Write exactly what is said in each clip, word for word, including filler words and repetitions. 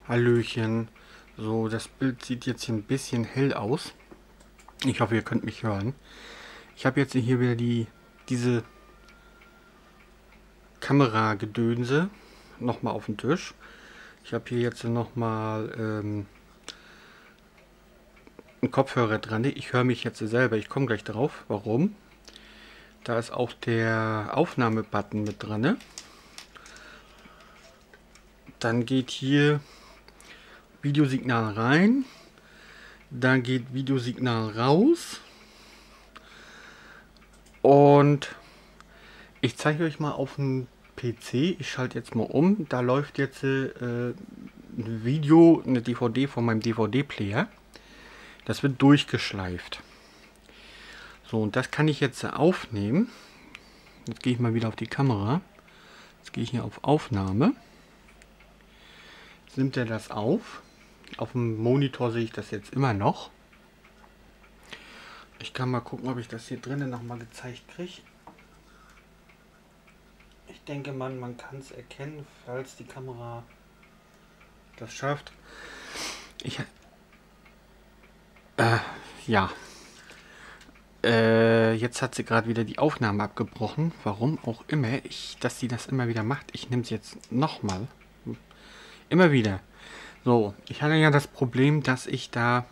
Hallöchen. So, das Bild sieht jetzt hier ein bisschen hell aus. Ich hoffe, ihr könnt mich hören. Ich habe jetzt hier wieder die diese Kameragedönse nochmal auf dem Tisch. Ich habe hier jetzt nochmal ähm, einen Kopfhörer dran. Ich höre mich jetzt selber. Ich komme gleich drauf. Warum? Da ist auch der Aufnahmebutton mit dran. Dann geht hier Videosignal rein. Dann geht Videosignal raus. Und ich zeige euch mal auf dem P C. Ich schalte jetzt mal um. Da läuft jetzt äh, ein Video, eine D V D von meinem D V D-Player. Das wird durchgeschleift. So, und das kann ich jetzt aufnehmen. Jetzt gehe ich mal wieder auf die Kamera. Jetzt gehe ich hier auf Aufnahme. Jetzt nimmt er das auf. Auf dem Monitor sehe ich das jetzt immer noch. Ich kann mal gucken, ob ich das hier drinnen nochmal gezeigt kriege. Ich denke, man, man kann es erkennen, falls die Kamera das schafft. Ich äh, ja. Äh, jetzt hat sie gerade wieder die Aufnahme abgebrochen. Warum auch immer, ich, dass sie das immer wieder macht. Ich nehme es jetzt nochmal. Immer wieder. So, ich hatte ja das Problem, dass ich da...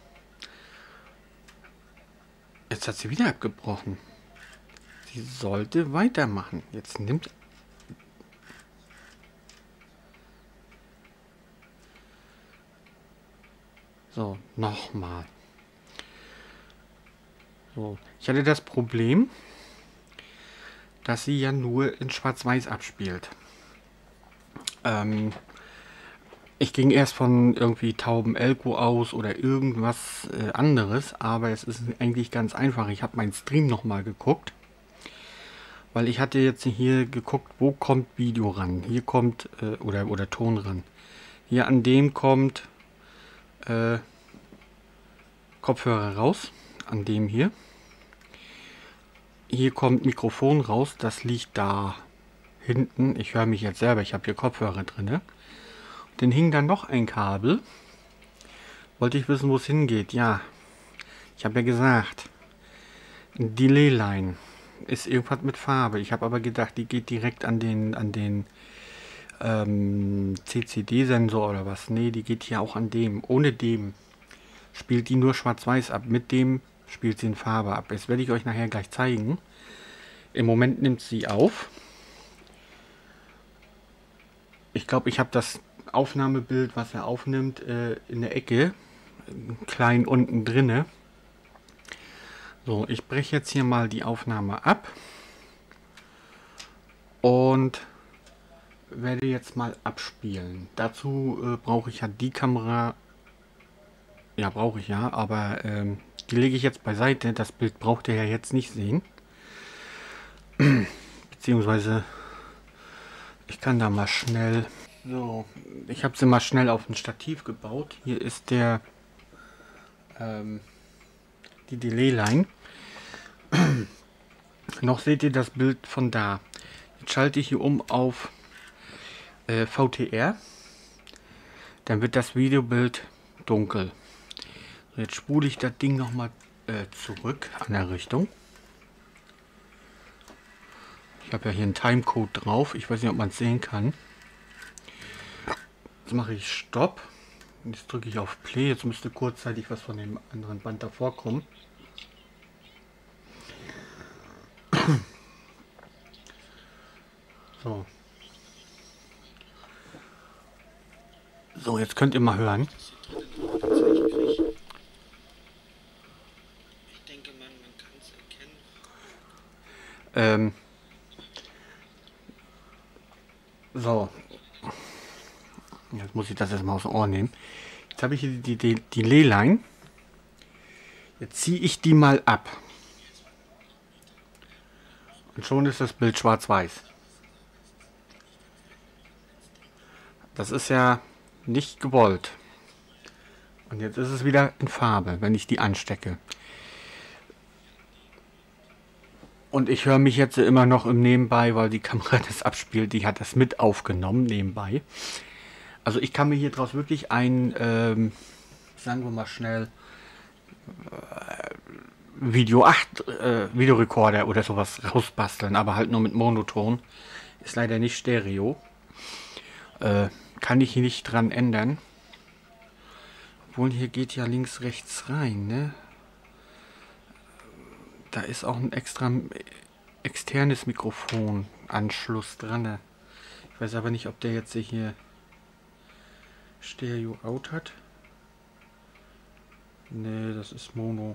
Jetzt hat sie wieder abgebrochen. Sie sollte weitermachen. Jetzt nimmt... So, nochmal. So, ich hatte das Problem, dass sie ja nur in Schwarz-Weiß abspielt. Ähm... Ich ging erst von irgendwie Tauben Elko aus oder irgendwas äh, anderes, aber es ist eigentlich ganz einfach. Ich habe meinen Stream nochmal geguckt, weil ich hatte jetzt hier geguckt, wo kommt Video ran. Hier kommt, äh, oder, oder Ton ran. Hier an dem kommt äh, Kopfhörer raus, an dem hier. Hier kommt Mikrofon raus, das liegt da hinten. Ich höre mich jetzt selber, ich habe hier Kopfhörer drin. Dann hing dann noch ein Kabel. Wollte ich wissen, wo es hingeht. Ja, ich habe ja gesagt, ein Delay-Line ist irgendwas mit Farbe. Ich habe aber gedacht, die geht direkt an den, an den ähm, C C D-Sensor oder was. Nee, die geht hier auch an dem. Ohne dem spielt die nur schwarz-weiß ab. Mit dem spielt sie in Farbe ab. Das werde ich euch nachher gleich zeigen. Im Moment nimmt sie auf. Ich glaube, ich habe das Aufnahmebild, was er aufnimmt, äh, in der Ecke, klein unten drinne. So, ich breche jetzt hier mal die Aufnahme ab und werde jetzt mal abspielen. Dazu äh, brauche ich ja die Kamera, ja brauche ich ja, aber ähm, die lege ich jetzt beiseite. Das Bild braucht ihr ja jetzt nicht sehen. Beziehungsweise ich kann da mal schnell... So, ich habe sie mal schnell auf ein Stativ gebaut. Hier ist der ähm, die Delay-Line. Noch seht ihr das Bild von da. Jetzt schalte ich hier um auf äh, V T R. Dann wird das Videobild dunkel. So, jetzt spule ich das Ding nochmal äh, zurück an der Richtung. Ich habe ja hier einen Timecode drauf. Ich weiß nicht, ob man es sehen kann. Jetzt mache ich Stopp. Jetzt drücke ich auf Play. Jetzt müsste kurzzeitig was von dem anderen Band davor kommen. So. So, jetzt könnt ihr mal hören. Ich denke, man, man kann es erkennen. Ähm. So. Jetzt muss ich das erstmal aus dem Ohr nehmen. Jetzt habe ich hier die, die, die Delay-Line. Jetzt ziehe ich die mal ab. Und schon ist das Bild schwarz-weiß. Das ist ja nicht gewollt. Und jetzt ist es wieder in Farbe, wenn ich die anstecke. Und ich höre mich jetzt immer noch im Nebenbei, weil die Kamera das abspielt. Die hat das mit aufgenommen nebenbei. Also ich kann mir hier draus wirklich ein, ähm, sagen wir mal schnell, Video acht äh, Videorekorder oder sowas rausbasteln, aber halt nur mit Monoton. Ist leider nicht Stereo. Äh, kann ich hier nicht dran ändern. Obwohl hier geht ja links, rechts rein, ne? Da ist auch ein extra externes Mikrofonanschluss dran. Ich weiß aber nicht, ob der jetzt hier Stereo Out hat. Ne, das ist Mono.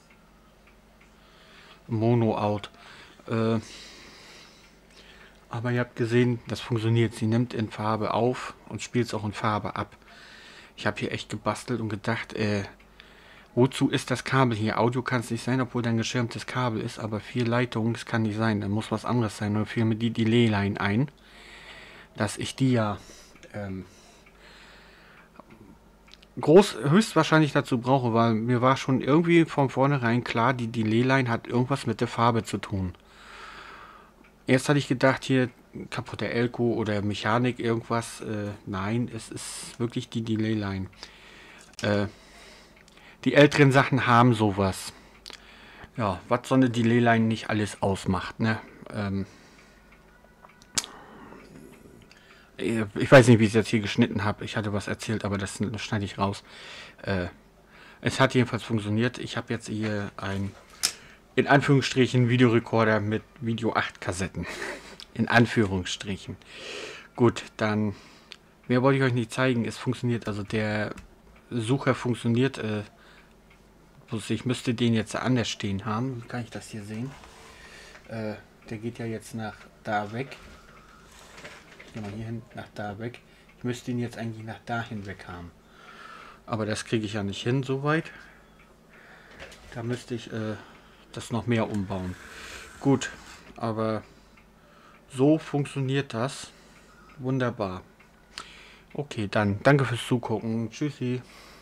Mono Out. Äh, aber ihr habt gesehen, das funktioniert. Sie nimmt in Farbe auf und spielt es auch in Farbe ab. Ich habe hier echt gebastelt und gedacht, äh, wozu ist das Kabel hier? Audio kann es nicht sein, obwohl da ein geschirmtes Kabel ist, aber vier Leitungen, das kann nicht sein. Da muss was anderes sein. Nur fiel mir die Delay-Line ein, dass ich die ja ähm, groß höchstwahrscheinlich dazu brauche, weil mir war schon irgendwie von vornherein klar, die Delay-Line hat irgendwas mit der Farbe zu tun. Erst hatte ich gedacht, hier kaputte Elko oder Mechanik, irgendwas. Äh, nein, es ist wirklich die Delay-Line. Äh, die älteren Sachen haben sowas. Ja, was so eine Delay-Line nicht alles ausmacht, ne? Ähm, ich weiß nicht, wie ich es jetzt hier geschnitten habe. Ich hatte was erzählt, aber das schneide ich raus. Äh, es hat jedenfalls funktioniert. Ich habe jetzt hier ein, in Anführungsstrichen, Videorekorder mit Video acht Kassetten. In Anführungsstrichen. Gut, dann, mehr wollte ich euch nicht zeigen. Es funktioniert, also der Sucher funktioniert. Äh, ich müsste den jetzt anders stehen haben. Wie kann ich das hier sehen? Äh, der geht ja jetzt nach da weg. Gehen wir hier hin, nach da weg. Ich müsste ihn jetzt eigentlich nach dahin weg haben. Aber das kriege ich ja nicht hin, soweit. Da müsste ich äh, das noch mehr umbauen. Gut, aber so funktioniert das. Wunderbar. Okay, dann danke fürs Zugucken. Tschüssi.